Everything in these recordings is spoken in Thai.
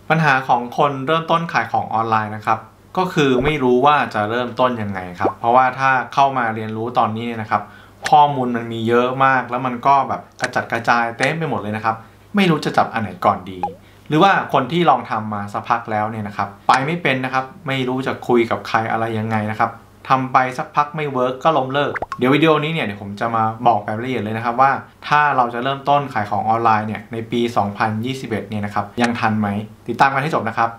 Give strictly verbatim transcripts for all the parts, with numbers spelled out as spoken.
ปัญหาของคนเริ่มต้นขายของออนไลน์นะครับก็คือไม่รู้ว่าจะเริ่มต้นยังไงครับเพราะว่าถ้าเข้ามาเรียนรู้ตอนนี้นะครับข้อมูลมันมีเยอะมากแล้วมันก็แบบกระจัดกระจายเต็มไปหมดเลยนะครับไม่รู้จะจับอันไหนก่อนดีหรือว่าคนที่ลองทำมาสักพักแล้วเนี่ยนะครับไปไม่เป็นนะครับไม่รู้จะคุยกับใครอะไรยังไงนะครับทำไปสักพักไม่เวิร์กก็ล้มเลิกเดี๋ยววิดีโอนี้เนี่ยเดี๋ยวผมจะมาบอกแบบละเอียดเลยนะครับว่าถ้าเราจะเริ่มต้นขายของออนไลน์เนี่ยในปี สองพันยี่สิบเอ็ด เนี่ยนะครับยังทันไหมติดตามกันให้จบนะครับ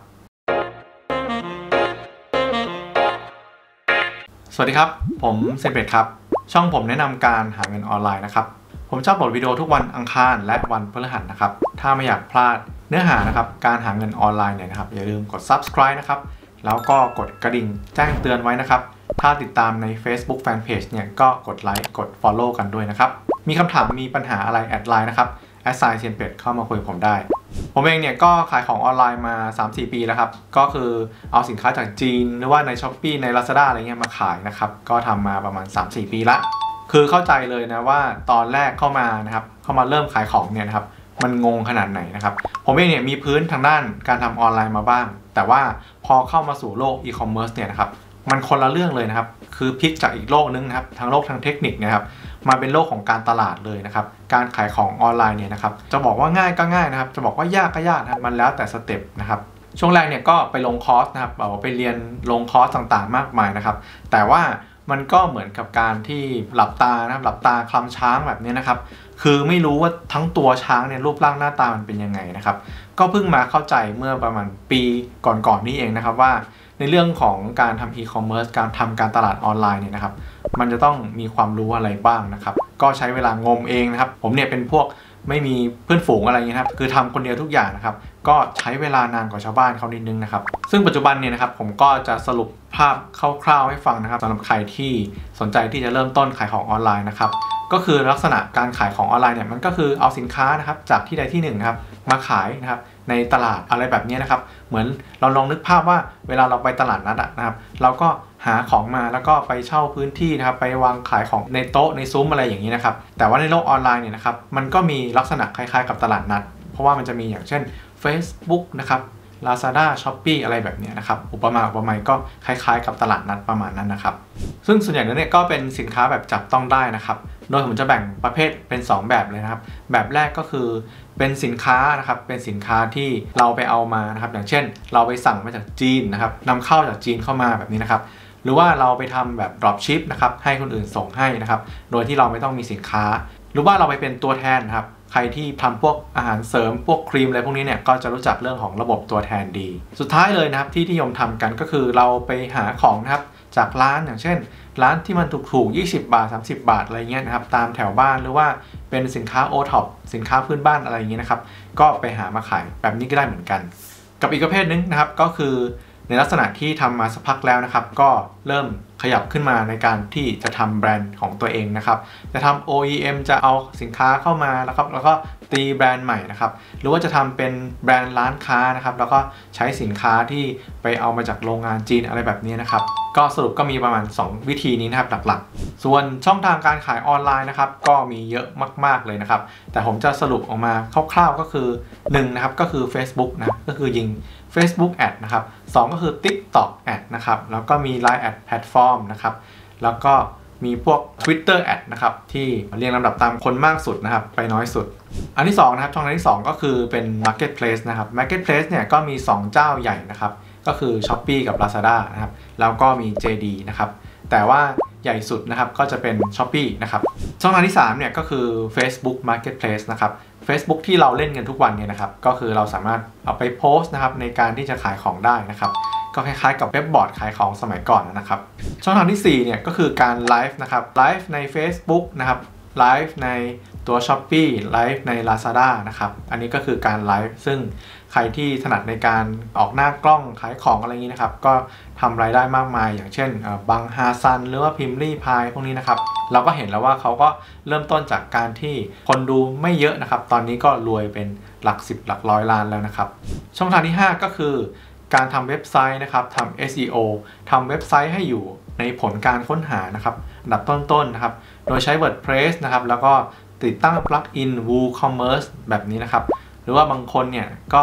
สวัสดีครับผมเซนเบตครับช่องผมแนะนำการหาเงินออนไลน์นะครับผมจะอัปโหลดวิดีโอทุกวันอังคารและวันพฤหัสนะครับถ้าไม่อยากพลาดเนื้อหานะครับการหาเงินออนไลน์เนี่ยนะครับอย่าลืมกด ซับสไครบ์ นะครับแล้วก็กดกระดิ่งแจ้งเตือนไว้นะครับถ้าติดตามใน Facebook Fanpage เนี่ยก็กดไลค์กด Follow กันด้วยนะครับมีคำถามมีปัญหาอะไรแอดไลน์นะครับแอดไซน์เซียนเป็ดเข้ามาคุยกับผมได้ผมเองเนี่ยก็ขายของออนไลน์มา สามถึงสี่ ปีแล้วครับก็คือเอาสินค้าจากจีนหรือว่าใน Shopee ใน Lazada อะไรเงี้ยมาขายนะครับก็ทำมาประมาณ สามถึงสี่ ปีละคือเข้าใจเลยนะว่าตอนแรกเข้ามานะครับเข้ามาเริ่มขายของเนี่ยนะครับมันงงขนาดไหนนะครับผมเองเนี่ยมีพื้นทางด้านการทำออนไลน์มาบ้างแต่ว่าพอเข้ามาสู่โลกอีคอมเมิร์ซเนี่ยนะครับมันคนละเรื่องเลยนะครับคือพลิกจากอีกโลกนึงนะครับทั้งโลกทางเทคนิคนะครับมาเป็นโลกของการตลาดเลยนะครับการขายของออนไลน์เนี่ยนะครับจะบอกว่าง่ายก็ง่ายนะครับจะบอกว่ายากก็ยากนะครับมันแล้วแต่สเต็ปนะครับช่วงแรกเนี่ยก็ไปลงคอร์สนะครับเอาไปเรียนลงคอร์สต่างๆมากมายนะครับแต่ว่ามันก็เหมือนกับการที่หลับตานะครับหลับตาคลำช้างแบบนี้นะครับคือไม่รู้ว่าทั้งตัวช้างเนี่ยรูปร่างหน้าตามันเป็นยังไงนะครับก็เพิ่งมาเข้าใจเมื่อประมาณปีก่อนๆ นี้เองนะครับว่าในเรื่องของการทำอีคอมเมิร์ซการทำการตลาดออนไลน์เนี่ยนะครับมันจะต้องมีความรู้อะไรบ้างนะครับก็ใช้เวลางมเองนะครับผมเนี่ยเป็นพวกไม่มีเพื่อนฝูงอะไรเงี้ยครับคือทำคนเดียวทุกอย่างนะครับก็ใช้เวลานานกว่าชาวบ้านเขานิดนึงนะครับซึ่งปัจจุบันเนี่ยนะครับผมก็จะสรุปภาพคร่าวๆให้ฟังนะครับสำหรับใครที่สนใจที่จะเริ่มต้นขายของออนไลน์นะครับก็คือลักษณะการขายของออนไลน์เนี่ยมันก็คือเอาสินค้านะครับจากที่ใดที่หนึ่งนะครับมาขายนะครับในตลาดอะไรแบบนี้นะครับเหมือนเราลองนึกภาพว่าเวลาเราไปตลาดนัดนะครับเราก็หาของมาแล้วก็ไปเช่าพื้นที่นะครับไปวางขายของในโต๊ะในซุ้มอะไรอย่างนี้นะครับแต่ว่าในโลกออนไลน์เนี่ยนะครับมันก็มีลักษณะคล้ายๆกับตลาดนัดเพราะว่ามันจะมีอย่างเช่น Facebook นะครับ Lazada Shopee อะไรแบบนี้นะครับอุปมาอุปไมยก็คล้ายๆกับตลาดนัดประมาณนั้นนะครับซึ่งส่วนใหญ่แล้วเนี่ยก็เป็นสินค้าแบบจับต้องได้นะครับโดยผมจะแบ่งประเภทเป็นสองแบบเลยนะครับแบบแรกก็คือเป็นสินค้านะครับเป็นสินค้าที่เราไปเอามานะครับอย่างเช่นเราไปสั่งมาจากจีนนะครับนำเข้าจากจีนเข้ามาแบบนี้นะครับหรือว่าเราไปทำแบบ drop ship นะครับให้คนอื่นส่งให้นะครับโดยที่เราไม่ต้องมีสินค้าหรือว่าเราไปเป็นตัวแทนนะครับใครที่ทำพวกอาหารเสริมพวกครีมอะไรพวกนี้เนี่ยก็จะรู้จักเรื่องของระบบตัวแทนดีสุดท้ายเลยนะครับที่นิยมทำกันก็คือเราไปหาของนะครับจากร้านอย่างเช่นร้านที่มันถูกๆยี่สิบบาทสามสิบบาทอะไรเงี้ยนะครับตามแถวบ้านหรือว่าเป็นสินค้า โอ ท็อป สินค้าพื้นบ้านอะไรอย่างเงี้ยนะครับก็ไปหามาขายแบบนี้ก็ได้เหมือนกันกับอีกประเภทนึงนะครับก็คือในลักษณะที่ทำมาสักพักแล้วนะครับก็เริ่มขยับขึ้นมาในการที่จะทำแบรนด์ของตัวเองนะครับจะทำ โอ อี เอ็ม จะเอาสินค้าเข้ามาแล้วครับแล้วก็ตีแบรนด์ใหม่นะครับหรือว่าจะทำเป็นแบรนด์ร้านค้านะครับแล้วก็ใช้สินค้าที่ไปเอามาจากโรงงานจีนอะไรแบบนี้นะครับก็สรุปก็มีประมาณสองวิธีนี้นะครับหลักๆส่วนช่องทางการขายออนไลน์นะครับก็มีเยอะมากๆเลยนะครับแต่ผมจะสรุปออกมาคร่าวๆก็คือหนึ่งนะครับก็คือ Facebook นะก็คือยิง Facebook Ad นะครับสองก็คือ TikTok Ad นะครับแล้วก็มี ไลน์ Ad Platform นะครับแล้วก็มีพวก Twitter Ad นะครับที่เรียงลำดับตามคนมากสุดนะครับไปน้อยสุดอันที่สองนะครับช่องทางที่สองก็คือเป็น Marketplace นะครับ Marketplace เนี่ยก็มีสองเจ้าใหญ่นะครับก็คือ Shopee กับ Lazada นะครับแล้วก็มี เจ ดี นะครับแต่ว่าใหญ่สุดนะครับก็จะเป็น Shopee นะครับช่องทางที่สามเนี่ยก็คือ Facebook Marketplace นะครับ Facebook ที่เราเล่นกันทุกวันเนี่ยนะครับก็คือเราสามารถเอาไปโพสต์นะครับในการที่จะขายของได้นะครับก็คล้ายๆกับเว็บบอร์ดขายของสมัยก่อนนะครับช่องทางที่สี่เนี่ยก็คือการไลฟ์นะครับไลฟ์ใน Facebook นะครับไลฟ์ในตัว Shopee ไลฟ์ใน Lazada นะครับอันนี้ก็คือการไลฟ์ซึ่งใครที่ถนัดในการออกหน้ากล้องขายของอะไรอย่างนี้นะครับก็ทำรายได้มากมายอย่างเช่นบังฮาซันหรือว่าพิมลี่พายพวกนี้นะครับเราก็เห็นแล้วว่าเขาก็เริ่มต้นจากการที่คนดูไม่เยอะนะครับตอนนี้ก็รวยเป็นหลักสิบหลักร้อยล้านแล้วนะครับช่องทางที่ห้าก็คือการทำเว็บไซต์นะครับทำ เอส อี โอ ทำเว็บไซต์ให้อยู่ในผลการค้นหานะครับอันดับต้นๆนะครับโดยใช้ WordPress นะครับแล้วก็ติดตั้งปลั๊กอิน WooCommerce แบบนี้นะครับหรือว่าบางคนเนี่ยก็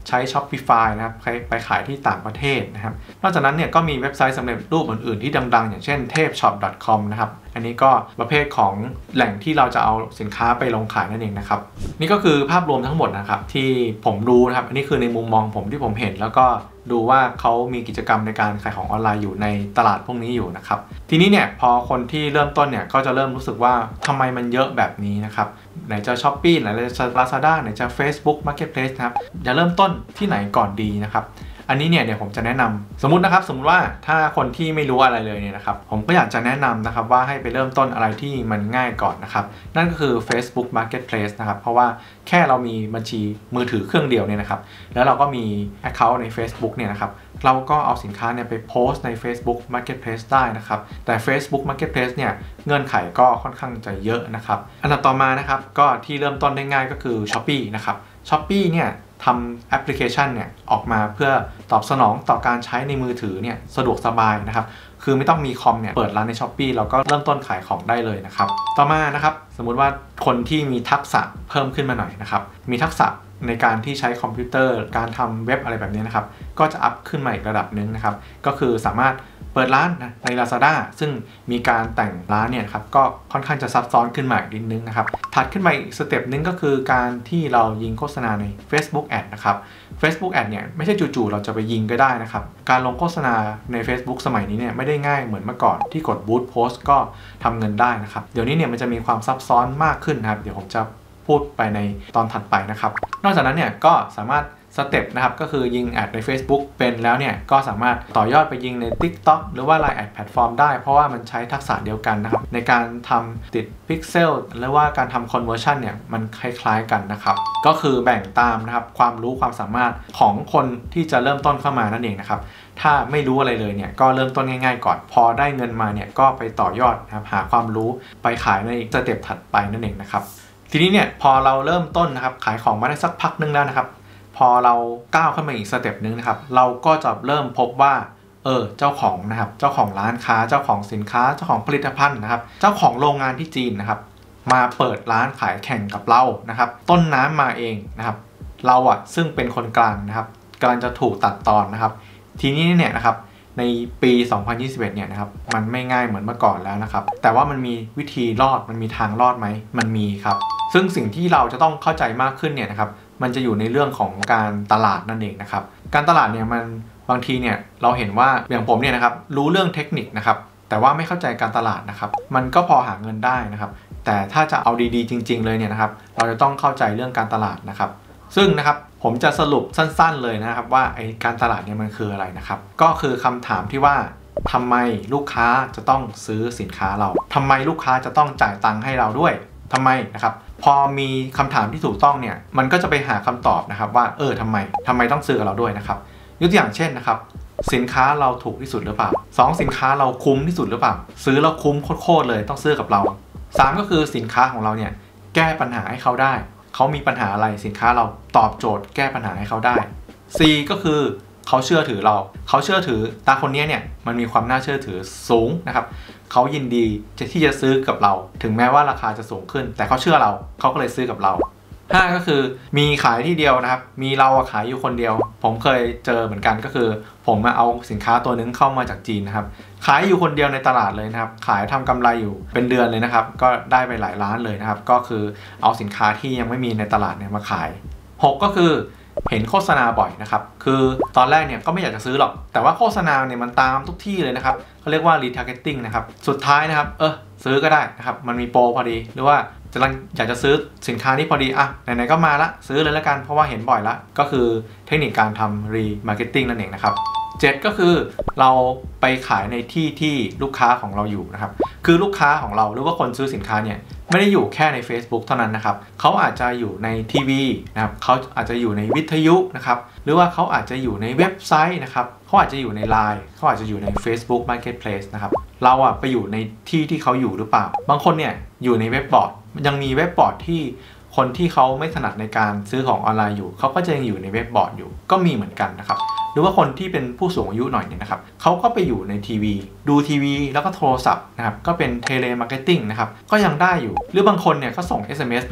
ใช้ Shopify นะครับไปขายที่ต่างประเทศนะครับนอกจากนั้นเนี่ยก็มีเว็บไซต์สำเร็จรูปอื่นๆที่ดังๆอย่างเช่น เทพช็อป ดอท คอม นะครับอันนี้ก็ประเภทของแหล่งที่เราจะเอาสินค้าไปลงขายนั่นเองนะครับนี่ก็คือภาพรวมทั้งหมดนะครับที่ผมรู้นะครับอันนี้คือในมุมมองผมที่ผมเห็นแล้วก็ดูว่าเขามีกิจกรรมในการขายของออนไลน์อยู่ในตลาดพวกนี้อยู่นะครับทีนี้เนี่ยพอคนที่เริ่มต้นเนี่ยก็จะเริ่มรู้สึกว่าทำไมมันเยอะแบบนี้นะครับไหนจะ Shopee ไหนจะ Lazada ไหนจะ Facebook Marketplace นะครับจะเริ่มต้นที่ไหนก่อนดีนะครับอันนี้เนี่ยเดี๋ยวผมจะแนะนำสมมุตินะครับสมมุติว่าถ้าคนที่ไม่รู้อะไรเลยเนี่ยนะครับผมก็อยากจะแนะนำนะครับว่าให้ไปเริ่มต้นอะไรที่มันง่ายก่อนนะครับนั่นก็คือ Facebook Marketplace นะครับเพราะว่าแค่เรามีบัญชีมือถือเครื่องเดียวเนี่ยนะครับแล้วเราก็มี Account ใน Facebook เนี่ยนะครับเราก็เอาสินค้าเนี่ยไปโพสต์ใน Facebook Marketplace ได้นะครับแต่ Facebook Marketplace เนี่ยเงื่อนไขก็ค่อนข้างจะเยอะนะครับอันดับต่อมานะครับก็ที่เริ่มต้นได้ง่ายก็คือ Shopee นะครับ Shopee เนี่ยทำแอปพลิเคชันเนี่ยออกมาเพื่อตอบสนองต่อการใช้ในมือถือเนี่ยสะดวกสบายนะครับคือไม่ต้องมีคอมเนี่ยเปิดร้านใน Shopee เราก็เริ่มต้นขายของได้เลยนะครับต่อมานะครับสมมุติว่าคนที่มีทักษะเพิ่มขึ้นมาหน่อยนะครับมีทักษะในการที่ใช้คอมพิวเตอร์การทำเว็บอะไรแบบนี้นะครับก็จะอัพขึ้นมาอีกระดับหนึ่งนะครับก็คือสามารถเปิดร้านใน Lazada ซึ่งมีการแต่งร้านเนี่ยครับก็ค่อนข้างจะซับซ้อนขึ้นมาอีกนิดนึงนะครับถัดขึ้นมาอีกสเต็ปนึงก็คือการที่เรายิงโฆษณาใน Facebook Ad นะครับ Facebook Ad เนี่ยไม่ใช่จู่ๆเราจะไปยิงก็ได้นะครับการลงโฆษณาใน Facebook สมัยนี้เนี่ยไม่ได้ง่ายเหมือนเมื่อก่อนที่กดบูตโพสต์ก็ทำเงินได้นะครับเดี๋ยวนี้เนี่ยมันจะมีความซับซ้อนมากขึ้นนะครับเดี๋ยวผมจะพูดไปในตอนถัดไปนะครับนอกจากนั้นเนี่ยก็สามารถสเต็ปนะครับก็คือยิงแอดใน Facebook เป็นแล้วเนี่ยก็สามารถต่อยอดไปยิงใน TikTok หรือว่า ไลน์ แอดแพลตฟอร์มได้เพราะว่ามันใช้ทักษะเดียวกันนะครับในการทำติดพิกเซลหรือว่าการทำ conversion เนี่ยมันคล้ายๆกันนะครับก็คือแบ่งตามนะครับความรู้ความสามารถของคนที่จะเริ่มต้นเข้ามานั่นเองนะครับถ้าไม่รู้อะไรเลยเนี่ยก็เริ่มต้นง่ายๆก่อนพอได้เงินมาเนี่ยก็ไปต่อยอดนะครับหาความรู้ไปขายในสเต็ปถัดไปนั่นเองนะครับทีนี้เนี่ยพอเราเริ่มต้นนะครับขายของมาได้สักพักนึงแล้วนะครับพอเราก้าวขึ้นมาอีกสเต็ปนึงนะครับเราก็จะเริ่มพบว่าเออเจ้าของนะครับเจ้าของร้านค้าเจ้าของสินค้าเจ้าของผลิตภัณฑ์นะครับเจ้าของโรงงานที่จีนนะครับมาเปิดร้านขายแข่งกับเรานะครับต้นน้ำมาเองนะครับเราอ่ะซึ่งเป็นคนกลางนะครับกำลังจะถูกตัดตอนนะครับทีนี้เนี่ยนะครับในปี สองพันยี่สิบเอ็ด เนี่ยนะครับมันไม่ง่ายเหมือนเมื่อก่อนแล้วนะครับแต่ว่ามันมีวิธีรอดมันมีทางรอดไหมมันมีครับซึ่งสิ่งที่เราจะต้องเข้าใจมากขึ้นเนี่ยนะครับมันจะอยู่ในเรื่องของการตลาดนั่นเองนะครับการตลาดเนี่ยมันบางทีเนี่ยเราเห็นว่าอย่างผมเนี่ยนะครับรู้เรื่องเทคนิคนะครับแต่ว่าไม่เข้าใจการตลาดนะครับมันก็พอหาเงินได้นะครับแต่ถ้าจะเอาดีๆจริงๆเลยเนี่ยนะครับเราจะต้องเข้าใจเรื่องการตลาดนะครับซึ่งนะครับผมจะสรุปสั้นๆเลยนะครับว่าไอ้การตลาดเนี่ยมันคืออะไรนะครับก็คือคำถามที่ว่าทำไมลูกค้าจะต้องซื้อสินค้าเราทำไมลูกค้าจะต้องจ่ายตังค์ให้เราด้วยทำไมนะครับพอมีคำถามที่ถูกต้องเนี่ยมันก็จะไปหาคำตอบนะครับว่าเออทำไมทำไมต้องซื้อกับเราด้วยนะครับยกตัวอย่างเช่นนะครับสินค้าเราถูกที่สุดหรือเปล่าสองสินค้าเราคุ้มที่สุดหรือเปล่าซื้อแล้วคุ้มโคตรเลยต้องซื้อกับเราสามก็คือสินค้าของเราเนี่ยแก้ปัญหาให้เขาได้เขามีปัญหาอะไรสินค้าเราตอบโจทย์แก้ปัญหาให้เขาได้ สี่ ก็คือเขาเชื่อถือเราเขาเชื่อถือตาคนนี้เนี่ยมันมีความน่าเชื่อถือสูงนะครับเขายินดีจะที่จะซื้อกับเราถึงแม้ว่าราคาจะสูงขึ้นแต่เขาเชื่อเราเขาก็เลยซื้อกับเราห้าก็คือมีขายที่เดียวนะครับมีเราขายอยู่คนเดียวผมเคยเจอเหมือนกันก็คือผมมาเอาสินค้าตัวนึงเข้ามาจากจีนนะครับขายอยู่คนเดียวในตลาดเลยนะครับขายทำกำไรอยู่เป็นเดือนเลยนะครับก็ได้ไปหลายล้านเลยนะครับก็คือเอาสินค้าที่ยังไม่มีในตลาดเนี่ยมาขายหกก็คือเห็นโฆษณาบ่อยนะครับคือตอนแรกเนี่ยก็ไม่อยากจะซื้อหรอกแต่ว่าโฆษณาเนี่ยมันตามทุกที่เลยนะครับเขาเรียกว่า retargeting นะครับสุดท้ายนะครับเออซื้อก็ได้นะครับมันมีโปรพอดีหรือว่าจะอยากจะซื้อสินค้านี้พอดีอ่ะไหนๆก็มาละซื้อเลยแล้วกันเพราะว่าเห็นบ่อยละก็คือเทคนิคการทำ remarketing นั่นเองนะครับเจ็ดก็คือเราไปขายในที่ที่ลูกค้าของเราอยู่นะครับคือลูกค้าของเราหรือว่าคนซื้อสินค้าเนี่ยไม่ได้อยู่แค่ใน Facebook เท่านั้นนะครับเขาอาจจะอยู่ในทีวีนะครับเขาอาจจะอยู่ในวิทยุนะครับหรือว่าเขาอาจจะอยู่ในเว็บไซต์นะครับเขาอาจจะอยู่ใน ไลน์ เขาอาจจะอยู่ใน Facebook Marketplace นะครับเราอะไปอยู่ในที่ที่เขาอยู่หรือเปล่าบางคนเนี่ยอยู่ในเว็บบอร์ดยังมีเว็บบอร์ดที่คนที่เขาไม่ถนัดในการซื้อของออนไลน์อยู่เขาก็จะยังอยู่ในเว็บบอร์ดอยู่ก็มีเหมือนกันนะครับหรือว่าคนที่เป็นผู้สูงอายุหน่อยเนี่ยนะครับเขาก็ไปอยู่ในทีวีดูทีวีแล้วก็โทรศัพท์นะครับก็เป็นเทเลมาร์เก็ตติ้งนะครับก็ยังได้อยู่หรือบางคนเนี่ยก็ส่ง เอส เอ็ม เอส นะครับ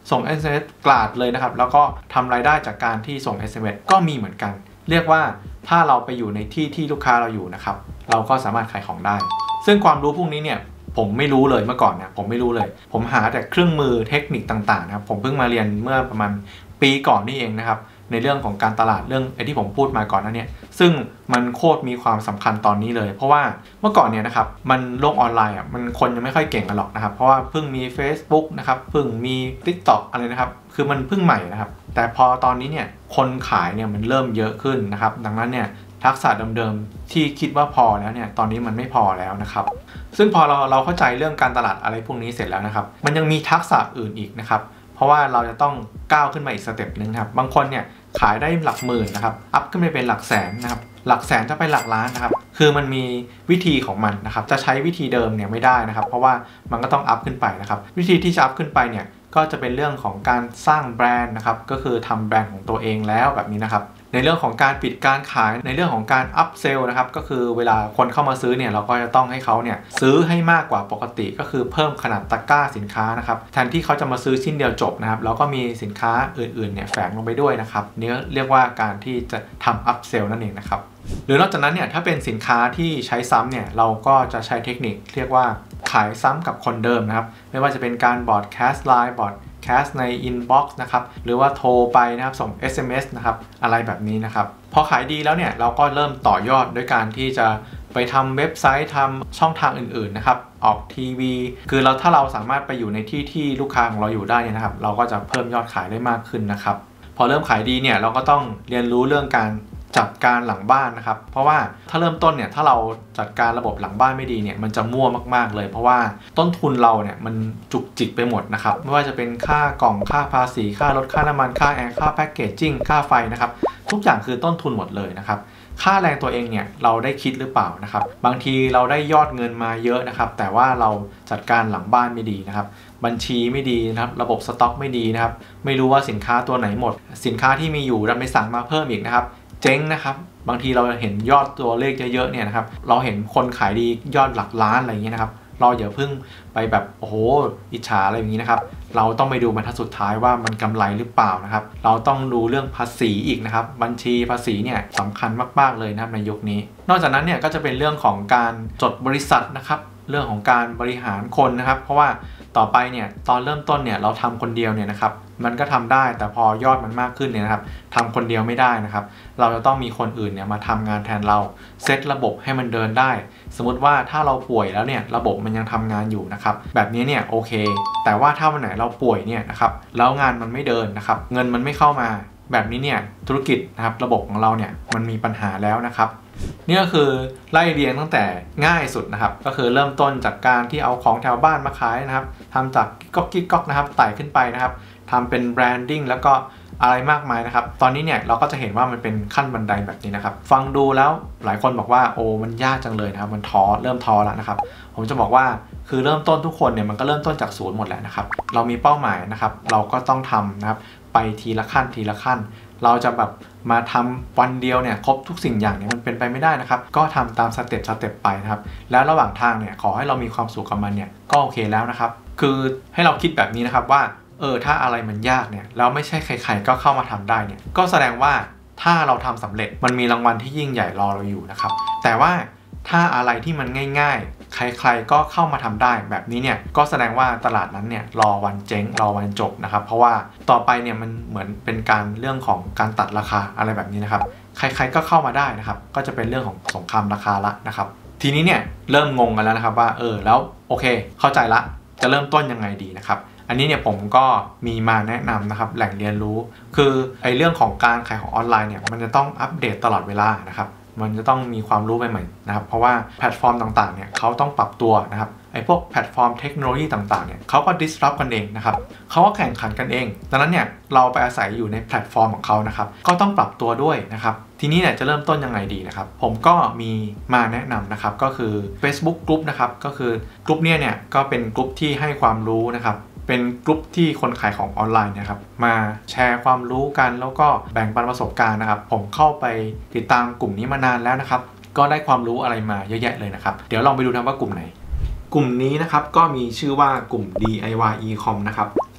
ส่ง เอส เอ็ม เอส กลาดเลยนะครับแล้วก็ทำรายได้จากการที่ส่ง เอส เอ็ม เอส ก็มีเหมือนกันเรียกว่าถ้าเราไปอยู่ในที่ที่ลูกค้าเราอยู่นะครับเราก็สามารถขายของได้ซึ่งความรู้พวกนี้เนี่ยผมไม่รู้เลยเมื่อก่อนเนี่ยผมไม่รู้เลยผมหาแต่เครื่องมือเทคนิคต่างๆนะครับผมเพิ่งมาเรียนเมื่อประมาณปีก่อนนี่เองนะครับในเรื่องของการตลาดเรื่องไอ้ที่ผมพูดมาก่อนนั้นเนี่ยซึ่งมันโคตรมีความสำคัญตอนนี้เลยเพราะว่าเมื่อก่อนเนี่ยนะครับมันโลกออนไลน์อ่ะมันคนยังไม่ค่อยเก่งกันหรอกนะครับเพราะว่าเพิ่งมี Facebook นะครับเพิ่งมี TikTok อะไรนะครับคือมันเพิ่งใหม่นะครับแต่พอตอนนี้เนี่ยคนขายเนี่ยมันเริ่มเยอะขึ้นนะครับดังนั้นเนี่ยทักษะเดิมๆที่คิดว่าพอแล้วเนี่ยตอนนี้มันไม่พอแล้วนะครับซึ่งพอเราเราเข้าใจเรื่องการตลาดอะไรพวกนี้เสร็จแล้วนะครับมันยังมีทักษะอื่นอีกนะครับเพราะว่าเราจะต้องก้าวขึ้นมาอีกสเต็ปนึงครับบางคนเนี่ยขายได้หลักหมื่นนะครับอัพขึ้นไปเป็นหลักแสนนะครับหลักแสนจะไปหลักล้านนะครับคือมันมีวิธีของมันนะครับจะใช้วิธีเดิมเนี่ยไม่ได้นะครับเพราะว่ามันก็ต้องอัพขึ้นไปนะครับวิธีที่จะอัพขึ้นไปเนี่ยก็จะเป็นเรื่องของการสร้างแบรนด์นะครับก็คือทำแบรนด์ของตัวเองแล้วแบบนี้นะครับในเรื่องของการปิดการขายในเรื่องของการอัพเซลล์นะครับก็คือเวลาคนเข้ามาซื้อเนี่ยเราก็จะต้องให้เขาเนี่ยซื้อให้มากกว่าปกติก็คือเพิ่มขนาดตะกร้าสินค้านะครับแทนที่เขาจะมาซื้อชิ้นเดียวจบนะครับแล้วก็มีสินค้าอื่นๆเนี่ยแฝงลงไปด้วยนะครับนี่เรียกว่าการที่จะทำอัพเซลล์นั่นเองนะครับหรือนอกจากนั้นเนี่ยถ้าเป็นสินค้าที่ใช้ซ้ำเนี่ยเราก็จะใช้เทคนิคเรียกว่าขายซ้ำกับคนเดิมนะครับไม่ว่าจะเป็นการบอร์ดแคสไลน์บอร์ดแคสใน inbox นะครับหรือว่าโทรไปนะครับส่ง เอส เอ็ม เอส นะครับอะไรแบบนี้นะครับพอขายดีแล้วเนี่ยเราก็เริ่มต่อยอดด้วยการที่จะไปทำเว็บไซต์ทำช่องทางอื่นๆนะครับออกทีวีคือเราถ้าเราสามารถไปอยู่ในที่ที่ลูกค้าของเราอยู่ได้เนี่ยนะครับเราก็จะเพิ่มยอดขายได้มากขึ้นนะครับพอเริ่มขายดีเนี่ยเราก็ต้องเรียนรู้เรื่องการจัดการหลังบ้านนะครับเพราะว่าถ้าเริ่มต้นเนี่ยถ้าเราจัดการระบบหลังบ้านไม่ดีเนี่ยมันจะมั่วมากๆเลยเพราะว่าต้นทุนเราเนี่ยมันจุกจิกไปหมดนะครับไม่ว่าจะเป็นค่ากล่องค่าภาษีค่ารถค่าน้ำมันค่าแอร์ค่าแพ็กเกจจิ้งค่าไฟนะครับทุกอย่างคือต้นทุนหมดเลยนะครับค่าแรงตัวเองเนี่ยเราได้คิดหรือเปล่านะครับบางทีเราได้ยอดเงินมาเยอะนะครับแต่ว่าเราจัดการหลังบ้านไม่ดีนะครับบัญชีไม่ดีนะครับระบบสต็อกไม่ดีนะครับไม่รู้ว่าสินค้าตัวไหนหมดสินค้าที่มีอยู่เราไปสั่งมาเพิ่มอีกนะครับเจ๊งนะครับบางทีเราเห็นยอดตัวเลขเยอะๆเนี่ยนะครับเราเห็นคนขายดียอดหลักล้านอะไรอย่างเงี้ยนะครับเราอย่าเพิ่งไปแบบโอ้โหอิจฉาอะไรอย่างนี้นะครับเราต้องไปดูบรรทัดสุดท้ายว่ามันกำไรหรือเปล่านะครับเราต้องดูเรื่องภาษีอีกนะครับบัญชีภาษีเนี่ยสำคัญมากๆเลยนะครับในยุคนี้นอกจากนั้นเนี่ยก็จะเป็นเรื่องของการจดบริษัทนะครับเรื่องของการบริหารคนนะครับเพราะว่าต่อไปเนี่ยตอนเริ่มต้นเนี่ยเราทำคนเดียวเนี่ยนะครับมันก็ทำได้แต่พอยอดมันมากขึ้นเนี่ยนะครับทำคนเดียวไม่ได้นะครับเราจะต้องมีคนอื่นเนี่ยมาทำงานแทนเราเซตระบบให้มันเดินได้สมมติว่าถ้าเราป่วยแล้วเนี่ยระบบมันยังทำงานอยู่นะครับแบบนี้เนี่ยโอเคแต่ว่าถ้าวันไหนเราป่วยเนี่ยนะครับแล้วงานมันไม่เดินนะครับเงินมันไม่เข้ามาแบบนี้เนี่ยธุรกิจนะครับระบบของเราเนี่ยมันมีปัญหาแล้วนะครับนี่ก็คือไล่เรียงตั้งแต่ง่ายสุดนะครับก็คือเริ่มต้นจากการที่เอาของแถวบ้านมาขายนะครับทำจากก๊อกกิ๊กก๊อกนะครับไต่ขึ้นไปนะครับทำเป็นแบรนดิ้งแล้วก็อะไรมากมายนะครับตอนนี้เนี่ยเราก็จะเห็นว่ามันเป็นขั้นบันไดแบบนี้นะครับฟังดูแล้วหลายคนบอกว่าโอ้มันยากจังเลยนะครับมันท้อเริ่มท้อแล้วนะครับผมจะบอกว่าคือเริ่มต้นทุกคนเนี่ยมันก็เริ่มต้นจากศูนย์หมดแหละนะครับเรามีเป้าหมายนะครับเราก็ต้องทำนะครับไปทีละขั้นทีละขั้นเราจะแบบมาทำวันเดียวเนี่ยครบทุกสิ่งอย่างเนี่ยมันเป็นไปไม่ได้นะครับก็ทำตามสเต็ปสเต็ปไปนะครับแล้วระหว่างทางเนี่ยขอให้เรามีความสุขกับมันเนี่ยก็โอเคแล้วนะครับคือให้เราคิดแบบนี้นะครับว่าเออถ้าอะไรมันยากเนี่ยแล้วไม่ใช่ใครๆก็เข้ามาทำได้เนี่ยก็แสดงว่าถ้าเราทำสำเร็จมันมีรางวัลที่ยิ่งใหญ่รอเราอยู่นะครับแต่ว่าถ้าอะไรที่มันง่ายๆใครๆก็เข้ามาทำได้แบบนี้เนี่ยก็แสดงว่าตลาดนั้นเนี่ยรอวันเจ๊งรอวันจบนะครับเพราะว่าต่อไปเนี่ยมันเหมือนเป็นการเรื่องของการตัดราคาอะไรแบบนี้นะครับใครๆก็เข้ามาได้นะครับก็จะเป็นเรื่องของสงครามราคาละนะครับทีนี้เนี่ยเริ่มงงกันแล้วนะครับว่าเออแล้วโอเคเข้าใจละจะเริ่มต้นยังไงดีนะครับอันนี้เนี่ยผมก็มีมาแนะนำนะครับแหล่งเรียนรู้คือไอ้เรื่องของการขายของออนไลน์เนี่ยมันจะต้องอัปเดตตลอดเวลานะครับมันจะต้องมีความรู้ใหม่ๆนะครับเพราะว่าแพลตฟอร์มต่างๆเนี่ยเขาต้องปรับตัวนะครับไอ้พวกแพลตฟอร์มเทคโนโลยีต่างๆเนี่ยเขาก็ disrupt กันเองนะครับเขาก็แข่งขันกันเองดังนั้นเนี่ยเราไปอาศัยอยู่ในแพลตฟอร์มของเขานะครับก็ต้องปรับตัวด้วยนะครับทีนี้เนี่ยจะเริ่มต้นยังไงดีนะครับผมก็มีมาแนะนำนะครับก็คือ Facebook Group นะครับก็คือกลุ่มเนี่ยเนี่ยก็เป็นกลุ่มที่ให้ความรู้นะครับเป็นกลุ่มที่คนขายของออนไลน์นะครับมาแชร์ความรู้กันแล้วก็แบ่งปันประสบการณ์นะครับผมเข้าไปติดตามกลุ่มนี้มานานแล้วนะครับก็ได้ความรู้อะไรมาเยอะแยะเลยนะครับเดี๋ยวลองไปดูนะว่ากลุ่มไหนกลุ่มนี้นะครับก็มีชื่อว่ากลุ่ม ดี ไอ วาย อี-com นะครับ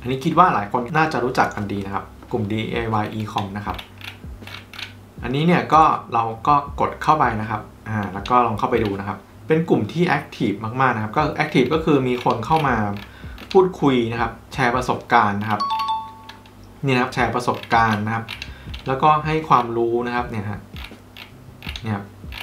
อันนี้คิดว่าหลายคนน่าจะรู้จักกันดีนะครับกลุ่ม ดี ไอ วาย e-com นะครับอันนี้เนี่ยก็เราก็กดเข้าไปนะครับอ่าแล้วก็ลองเข้าไปดูนะครับเป็นกลุ่มที่แอคทีฟมากๆนะครับก็แอคทีฟก็คือมีคนเข้ามาพูดคุยนะครับแชร์ประสบการณ์นะครับนี่นะครับแชร์ประสบการณ์นะครับแล้วก็ให้ความรู้นะครับเนี่ยฮะเนี่ย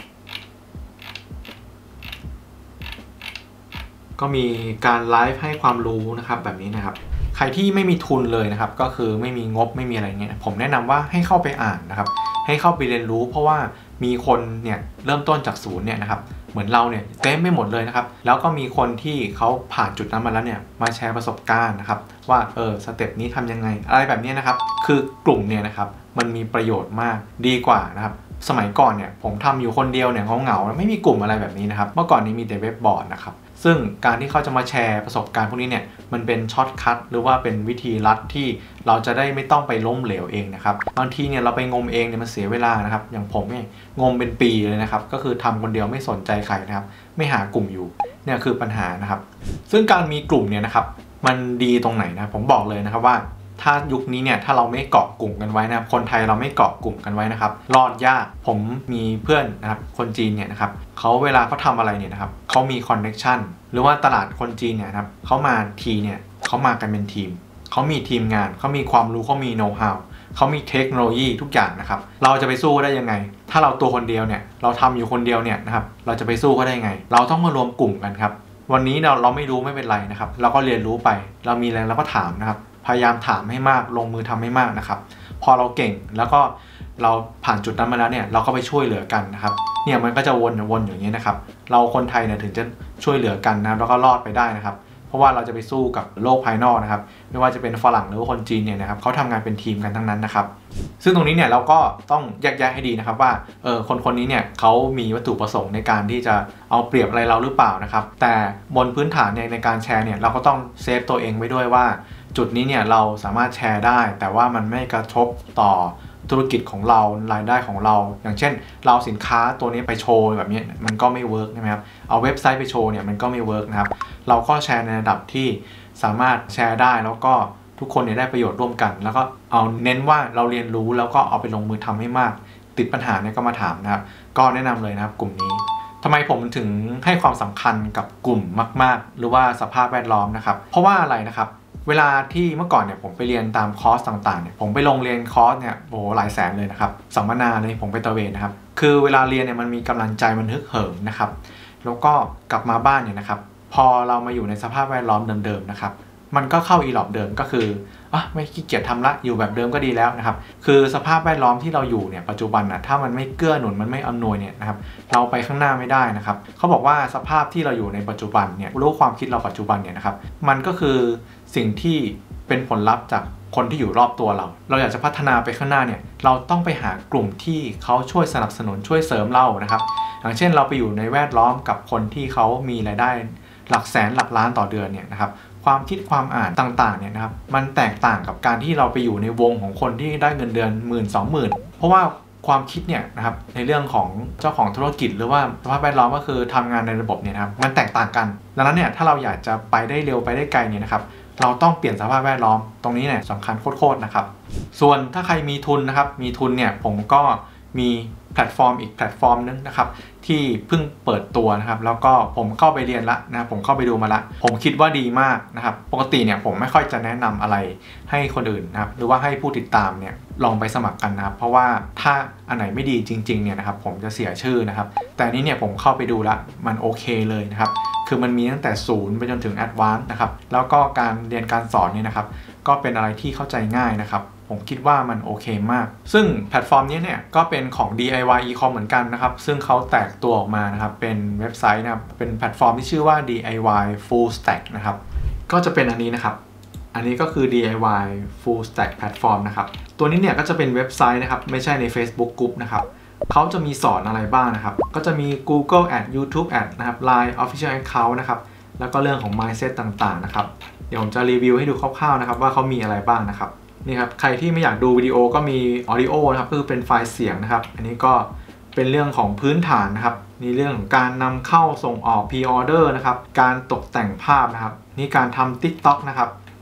ก็มีการไลฟ์ให้ความรู้นะครับแบบนี้นะครับใครที่ไม่มีทุนเลยนะครับก็คือไม่มีงบไม่มีอะไรเงี้ยผมแนะนำว่าให้เข้าไปอ่านนะครับให้เข้าไปเรียนรู้เพราะว่ามีคนเนี่ยเริ่มต้นจากศูนย์เนี่ยนะครับเหมือนเราเนี่ยเต็มไม่หมดเลยนะครับแล้วก็มีคนที่เขาผ่านจุดนั้นมาแล้วเนี่ยมาแชร์ประสบการณ์นะครับว่าเออสเต็ปนี้ทำยังไงอะไรแบบนี้นะครับคือกลุ่มเนี่ยนะครับมันมีประโยชน์มากดีกว่านะครับสมัยก่อนเนี่ยผมทำอยู่คนเดียวเนี่ยเหงาๆไม่มีกลุ่มอะไรแบบนี้นะครับเมื่อก่อนนี้มีแต่เว็บบอร์ดนะครับซึ่งการที่เขาจะมาแชร์ประสบการณ์พวกนี้เนี่ยมันเป็นช็อตคัทหรือว่าเป็นวิธีลัดที่เราจะได้ไม่ต้องไปล้มเหลวเองนะครับบางทีเนี่ยเราไปงมเองเนี่ยมันเสียเวลานะครับอย่างผมเนี่ยงมเป็นปีเลยนะครับก็คือทำคนเดียวไม่สนใจใครนะครับไม่หากลุ่มอยู่เนี่ยคือปัญหานะครับซึ่งการมีกลุ่มเนี่ยนะครับมันดีตรงไหนนะผมบอกเลยนะครับว่าถ้ายุคนี้เนี่ยถ้าเราไม่เกาะกลุ่มกันไว้นะคนไทยเราไม่เกาะกลุ่มกันไว้นะครับรอดยากผมมีเพื่อนนะครับคนจีนเนี่ยนะครับเขาเวลาเขาทำอะไรเนี่ยนะครับเขามีคอนเนคชั่นหรือว่าตลาดคนจีนเนี่ยครับเขามาทีเนี่ยเขามากันเป็นทีมเขามีทีมงานเขามีความรู้เขามีโน้ตฮาวเขามีเทคโนโลยีทุกอย่างนะครับเราจะไปสู้ได้ยังไงถ้าเราตัวคนเดียวเนี่ยเราทำอยู่คนเดียวเนี่ยนะครับเราจะไปสู้เขาได้ยังไงเราต้องมารวมกลุ่มกันครับวันนี้เราเราไม่รู้ไม่เป็นไรนะครับเราก็เรียนรู้ไปเรามีอะไรเราก็ถามนะครับพยายามถามให้มากลงมือทำให้มากนะครับพอเราเก่งแล้วก็เราผ่านจุดนั้นมาแล้วเนี่ยเราก็ไปช่วยเหลือกันนะครับเนี่ยมันก็จะวนวนอย่างนี้นะครับเราคนไทยเนี่ยถึงจะช่วยเหลือกันนะแล้วก็รอดไปได้นะครับเพราะว่าเราจะไปสู้กับโลกภายนอกนะครับไม่ว่าจะเป็นฝรั่งหรือว่าคนจีนเนี่ยนะครับเขาทำงานเป็นทีมกันทั้งนั้นนะครับซึ่งตรงนี้เนี่ยเราก็ต้องแยกแยะให้ดีนะครับว่าเออคนคนนี้เนี่ยเขามีวัตถุประสงค์ในการที่จะเอาเปรียบอะไรเราหรือเปล่านะครับแต่บนพื้นฐานเนี่ยในการแชร์เนี่ยเราก็ต้องเซฟตัวเองไว้ด้วยว่าจุดนี้เนี่ยเราสามารถแชร์ได้แต่ว่ามันไม่กระทบต่อธุรกิจของเรารายได้ของเราอย่างเช่นเราสินค้าตัวนี้ไปโชว์แบบนี้มันก็ไม่เวิร์กใช่ไหมครับเอาเว็บไซต์ไปโชว์เนี่ยมันก็ไม่เวิร์กนะครับเราก็แชร์ในระดับที่สามารถแชร์ได้แล้วก็ทุกคนเนี่ยได้ประโยชน์ร่วมกันแล้วก็เอาเน้นว่าเราเรียนรู้แล้วก็เอาไปลงมือทำให้มากติดปัญหาเนี่ยก็มาถามนะครับก็แนะนำเลยนะครับกลุ่มนี้ทำไมผมถึงให้ความสำคัญกับกลุ่มมากๆหรือว่าสภาพแวดล้อมนะครับเพราะว่าอะไรนะครับเวลาที่เมื่อก่อนเนี่ยผมไปเรียนตามคอร์สต่างๆเนี่ยผมไปลงเรียนคอร์สเนี่ยโอ้หลายแสนเลยนะครับสัมมนาเลยผมไปตระเวนนะครับคือเวลาเรียนเนี่ยมันมีกำลังใจมันฮึกเหิมนะครับแล้วก็กลับมาบ้านเนี่ยนะครับพอเรามาอยู่ในสภาพแวดล้อมเดิมๆนะครับมันก็เข้าอีหลอบเดิมก็คืออ่ะไม่ขี้เกียจทำละอยู่แบบเดิมก็ดีแล้วนะครับคือสภาพแวดล้อมที่เราอยู่เนี่ยปัจจุบันนะถ้ามันไม่เกื้อหนุนมันไม่อำนวยเนี่ยนะครับเราไปข้างหน้าไม่ได้นะครับเขาบอกว่าสภาพที่เราอยู่ในปัจจุบันเนี่ยรู้ความคิดเราปัจจุบันเนี่ยนะครับมันก็คือสิ่งที่เป็นผลลัพธ์จากคนที่อยู่รอบตัวเราเราอยากจะพัฒนาไปข้างหน้าเนี่ยเราต้องไปหากลุ่มที่เขาช่วยสนับสนุนช่วยเสริมเรานะครับอย่างเช่นเราไปอยู่ในแวดล้อมกับคนที่เขามีรายได้หลักแสนหลักล้านต่อเดือนเนี่ยนะครับความคิดความอ่านต่างๆเนี่ยนะครับมันแตกต่างกับการที่เราไปอยู่ในวงของคนที่ได้เงินเดือนหมื่นสองหมื่นเพราะว่าความคิดเนี่ยนะครับในเรื่องของเจ้าของธุรกิจหรือว่าสภาพแวดล้อมก็คือทำงานในระบบเนี่ยนะครับมันแตกต่างกันดังนั้นเนี่ยถ้าเราอยากจะไปได้เร็วไปได้ไกลเนี่ยนะครับเราต้องเปลี่ยนสภาพแวดล้อมตรงนี้เนี่ยสำคัญโคตรๆนะครับส่วนถ้าใครมีทุนนะครับมีทุนเนี่ยผมก็มีแพลตฟอร์มอีกแพลตฟอร์มนึงนะครับที่เพิ่งเปิดตัวนะครับแล้วก็ผมเข้าไปเรียนละนะผมเข้าไปดูมาละผมคิดว่าดีมากนะครับปกติเนี่ยผมไม่ค่อยจะแนะนำอะไรให้คนอื่นนะครับหรือว่าให้ผู้ติดตามเนี่ยลองไปสมัครกันนะครับเพราะว่าถ้าอันไหนไม่ดีจริงๆเนี่ยนะครับผมจะเสียชื่อนะครับแต่นี้เนี่ยผมเข้าไปดูละมันโอเคเลยนะครับคือมันมีตั้งแต่ศูนย์ไปจนถึงแอดวานซ์นะครับแล้วก็การเรียนการสอนเนี่ยนะครับก็เป็นอะไรที่เข้าใจง่ายนะครับผมคิดว่ามันโอเคมากซึ่งแพลตฟอร์มนี้เนี่ยก็เป็นของ ดี ไอ วาย e-com เหมือนกันนะครับซึ่งเขาแตกตัวออกมานะครับเป็นเว็บไซต์นะครับเป็นแพลตฟอร์มที่ชื่อว่า ดี ไอ วาย Full Stack นะครับก็จะเป็นอันนี้นะครับอันนี้ก็คือ ดี ไอ วาย Full Stack Platform นะครับตัวนี้เนี่ยก็จะเป็นเว็บไซต์นะครับไม่ใช่ใน Facebook Group นะครับเขาจะมีสอนอะไรบ้างนะครับก็จะมี Google Ads YouTube Ads นะครับ ไลน์ Official Account นะครับแล้วก็เรื่องของ Mindset ต่างๆนะครับเดี๋ยวผมจะรีวิวให้ดูคร่าวๆนะครับว่าเขามีอะไรบ้างนะครับนี่ครับใครที่ไม่อยากดูวิดีโอก็มี Audio นะครับคือเป็นไฟล์เสียงนะครับอันนี้ก็เป็นเรื่องของพื้นฐานนะครับนี่เรื่องของการนำเข้าส่งออก Pre-order นะครับการตกแต่งภาพนะครับนี่การทำ TikTok นะครับ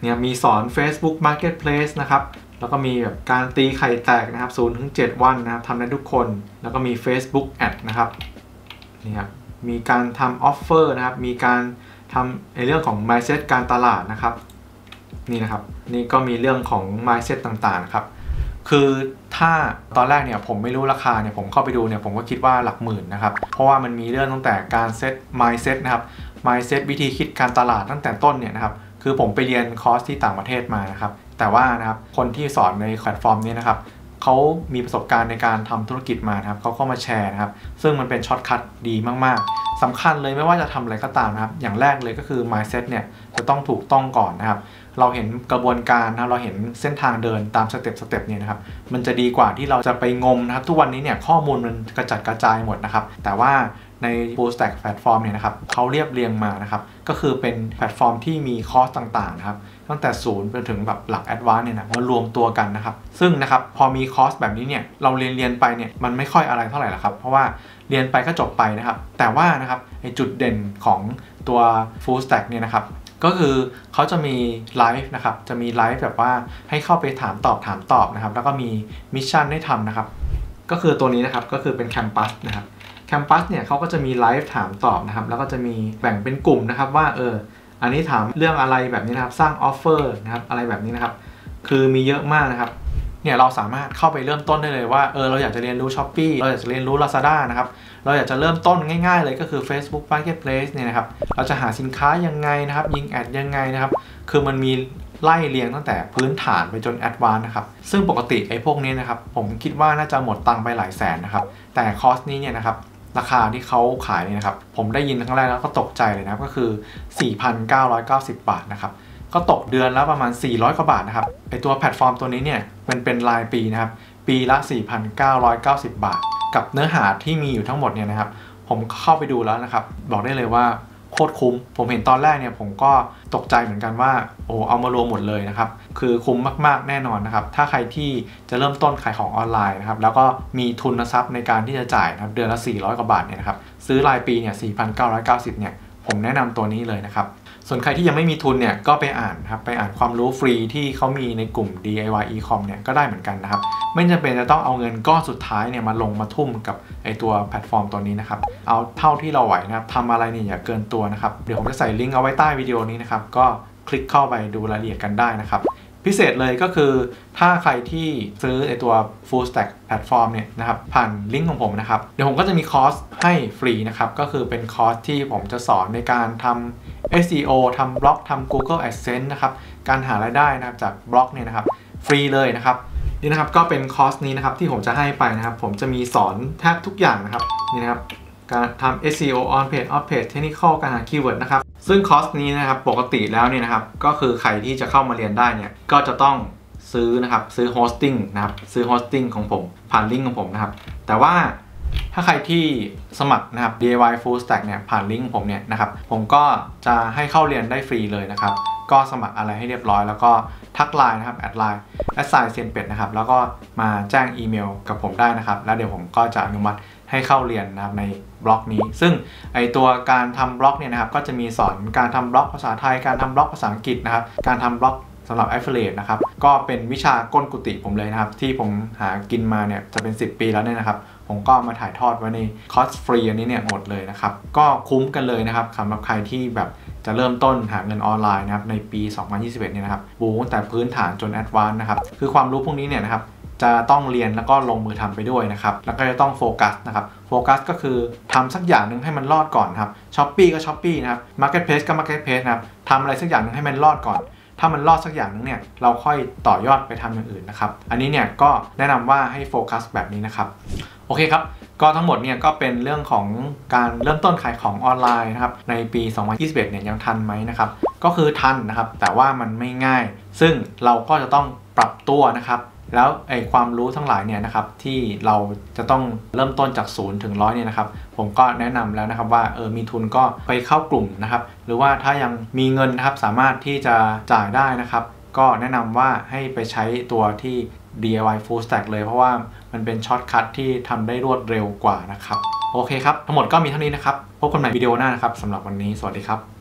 เนี่ยมีสอน Facebook Marketplace นะครับแล้วก็มีแบบการตีไข่แตกนะครับศูนย์ถึงเจ็ดวันนะครับทำได้ทุกคนแล้วก็มี Facebook Ad นะครับนี่ครับมีการทำ Offer นะครับมีการทำในเรื่องของ mindset การตลาดนะครับนี่นะครับนี่ก็มีเรื่องของ mindset ต่างๆนะครับคือถ้าตอนแรกเนี่ยผมไม่รู้ราคาเนี่ยผมเข้าไปดูเนี่ยผมก็คิดว่าหลักหมื่นนะครับเพราะว่ามันมีเรื่องตั้งแต่การเซต mindset นะครับ mindset วิธีคิดการตลาดตั้งแต่ต้นเนี่ยนะครับคือผมไปเรียนคอร์สที่ต่างประเทศมานะครับแต่ว่านะครับคนที่สอนในแพลตฟอร์มนี้นะครับเขามีประสบการณ์ในการทำธุรกิจมานะครับเขาก็มาแชร์นะครับซึ่งมันเป็นช็อตคัทดีมากๆสำคัญเลยไม่ว่าจะทำอะไรก็ตามนะครับอย่างแรกเลยก็คือ mindset เนี่ยจะต้องถูกต้องก่อนนะครับเราเห็นกระบวนการนะเราเห็นเส้นทางเดินตามสเต็ปสเต็ปเนี่ยนะครับมันจะดีกว่าที่เราจะไปงมนะครับทุกวันนี้เนี่ยข้อมูลมันกระจัดกระจายหมดนะครับแต่ว่าใน Full Stack แพลตฟอร์มเนี่ยนะครับเขาเรียบเรียงมานะครับก็คือเป็นแพลตฟอร์มที่มีคอร์สต่างๆนะครับตั้งแต่ศูนย์ไปถึงแบบหลักแอดวานซ์เนี่ยนะมารวมตัวกันนะครับซึ่งนะครับพอมีคอร์สแบบนี้เนี่ยเราเรียนเรียนไปเนี่ยมันไม่ค่อยอะไรเท่าไหร่หรอกครับเพราะว่าเรียนไปก็จบไปนะครับแต่ว่านะครับไอจุดเด่นของตัว Full Stack เนี่ยนะครับก็คือเขาจะมีไลฟ์นะครับจะมีไลฟ์แบบว่าให้เข้าไปถามตอบถามตอบนะครับแล้วก็มีมิชชั่นให้ทำนะครับก็คือตัวนี้นะครับก็คือเป็นแคมปัสนะครับแคมปัสเนี่ยเขาก็จะมีไลฟ์ถามตอบนะครับแล้วก็จะมีแบ่งเป็นกลุ่มนะครับว่าเอออันนี้ถามเรื่องอะไรแบบนี้นะครับสร้างออฟเฟอร์นะครับอะไรแบบนี้นะครับคือมีเยอะมากนะครับเนี่ยเราสามารถเข้าไปเริ่มต้นได้เลยว่าเออเราอยากจะเรียนรู้ Shopee เราอยากจะเรียนรู้ Lazada นะครับเราอยากจะเริ่มต้นง่ายๆเลยก็คือ Facebook Marketplace เนี่ยนะครับเราจะหาสินค้ายังไงนะครับยิงแอดยังไงนะครับคือมันมีไล่เรียงตั้งแต่พื้นฐานไปจนแอดวานซ์นะครับซึ่งปกติไอ้พวกนี้นะครับผมคิดว่าน่าจะหมดตังค์ไปหลายแสนนะครับแต่คอร์สนี้เนี่ยนะครับราคาที่เขาขายเนี่ยนะครับผมได้ยินครั้งแรกแล้วก็ตกใจเลยนะครับก็คือ สี่พันเก้าร้อยเก้าสิบ บาทนะครับก็ตกเดือนละประมาณสี่ร้อยกว่าบาทนะครับไอตัวแพลตฟอร์มตัวนี้เนี่ยมันเป็นรายปีนะครับปีละ สี่พันเก้าร้อยเก้าสิบ บาทกับเนื้อหาที่มีอยู่ทั้งหมดเนี่ยนะครับผมเข้าไปดูแล้วนะครับบอกได้เลยว่าโคตรคุ้มผมเห็นตอนแรกเนี่ยผมก็ตกใจเหมือนกันว่าโอ้เอามารวมหมดเลยนะครับคือคุ้มมากๆแน่นอนนะครับถ้าใครที่จะเริ่มต้นขายของออนไลน์นะครับแล้วก็มีทุนทรัพย์ในการที่จะจ่ายนะครับเดือนละสี่ร้อยกว่าบาทเนี่ยนะครับซื้อรายปีเนี่ย สี่พันเก้าร้อยเก้าสิบ เนี่ยผมแนะนำตัวนี้เลยนะครับส่วนใครที่ยังไม่มีทุนเนี่ยก็ไปอ่านครับไปอ่านความรู้ฟรีที่เขามีในกลุ่ม ดี ไอ วาย e-com เนี่ยก็ได้เหมือนกันนะครับไม่จำเป็นจะต้องเอาเงินก้อนสุดท้ายเนี่ยมาลงมาทุ่มกับไอตัวแพลตฟอร์มตัวนี้นะครับเอาเท่าที่เราไหวนะครับทำอะไรเนี่ยอย่าเกินตัวนะครับเดี๋ยวผมจะใส่ลิงก์เอาไว้ใต้วิดีโอนี้นะครับก็คลิกเข้าไปดูรายละเอียดกันได้นะครับพิเศษเลยก็คือถ้าใครที่ซื้อไอตัว Full Stack แพลตฟอร์มเนี่ยนะครับผ่านลิงก์ของผมนะครับเดี๋ยวผมก็จะมีคอร์สให้ฟรีนะครับก็คือเป็นคอร์สที่ผมจะสอนในการทำ เอส อี โอ ทำบล็อกทำ Google Adsense นะครับการหารายได้นะครับจากบล็อกเนี่ยนะครับฟรีเลยนะครับนี่นะครับก็เป็นคอร์สนี้นะครับที่ผมจะให้ไปนะครับผมจะมีสอนแทบทุกอย่างนะครับนี่นะครับการทำ เอส อี โอ on page off page technical การหาคีย์เวิร์ดนะครับซึ่งคอร์สนี้นะครับปกติแล้วเนี่ยนะครับก็คือใครที่จะเข้ามาเรียนได้เนี่ยก็จะต้องซื้อนะครับซื้อโฮสติ้งนะครับซื้อโฮสติ้งของผมผ่านลิงก์ของผมนะครับแต่ว่าถ้าใครที่สมัครนะครับ ดี ไอ วาย Full Stack เนี่ยผ่านลิงก์ผมเนี่ยนะครับผมก็จะให้เข้าเรียนได้ฟรีเลยนะครับก็สมัครอะไรให้เรียบร้อยแล้วก็ทักไลน์นะครับแอดไลน์แอดไซน์เซียนเป็ดนะครับแล้วก็มาแจ้งอีเมลกับผมได้นะครับแล้วเดี๋ยวผมก็จะอนุมัติให้เข้าเรียนนะครับในบล็อกนี้ซึ่งไอตัวการทำบล็อกเนี่ยนะครับก็จะมีสอนการทำบล็อกภาษาไทยการทำบล็อกภาษาอังกฤษนะครับการทำบล็อกสำหรับ Affiliate นะครับก็เป็นวิชาก้นกุฏิผมเลยนะครับที่ผมหากินมาเนี่ยจะเป็นสิบปีแล้วเนี่ยนะครับผมก็มาถ่ายทอดไว้ในคอร์สฟรีอันนี้เนี่ยหมดเลยนะครับก็คุ้มกันเลยนะครับสำหรับใครที่แบบจะเริ่มต้นหาเงินออนไลน์นะครับในปี สองพันยี่สิบเอ็ด เนี่ยนะครับบูตั้งแต่พื้นฐานจนแอดวานซ์นะครับคือความรู้พวกนี้เนี่ยนะครับจะต้องเรียนแล้วก็ลงมือทำไปด้วยนะครับแล้วก็จะต้องโฟกัสนะครับโฟกัสก็คือทำสักอย่างหนึ่งให้มันรอดก่อนครับ Shopee ก็ Shopee นะครับ Marketplace ก็ Marketplace นะครับทำอะไรสักอย่างหนึ่งให้มันรอดก่อนถ้ามันรอดสักอย่างนึงเนี่ยเราค่อยต่อยอดไปทำอย่างอื่นนะครับอันนี้เนี่ยก็แนะนำว่าให้โฟกัสแบบนี้นะครับโอเคครับก็ทั้งหมดเนี่ยก็เป็นเรื่องของการเริ่มต้นขายของออนไลน์นะครับในปี สองพันยี่สิบเอ็ด เนี่ยยังทันไหมนะครับก็คือทันนะครับแต่ว่ามันไม่ง่ายซึ่งเราก็จะต้องปรับตัวนะครับแล้วไอ้ความรู้ทั้งหลายเนี่ยนะครับที่เราจะต้องเริ่มต้นจากศูนย์ถึงร้อยเนี่ยนะครับผมก็แนะนำแล้วนะครับว่าเออมีทุนก็ไปเข้ากลุ่มนะครับหรือว่าถ้ายังมีเงินนะครับสามารถที่จะจ่ายได้นะครับก็แนะนำว่าให้ไปใช้ตัวที่ ดี ไอ วาย Full Stack เลยเพราะว่ามันเป็นช็อตคัทที่ทำได้รวดเร็วกว่านะครับโอเคครับทั้งหมดก็มีเท่านี้นะครับพบกันใหม่วิดีโอหน้านะครับสำหรับวันนี้สวัสดีครับ